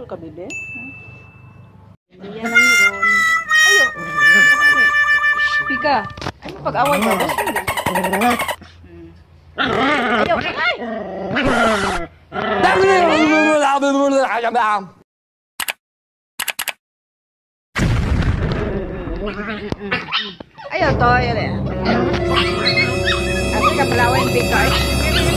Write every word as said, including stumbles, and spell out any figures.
ka, bebe? Yan lang yun. Ayo. Pika. Ay, pag-away ka. Ayaw. Ay! Ayaw to. Ayaw. Ako ka pala yung big guy.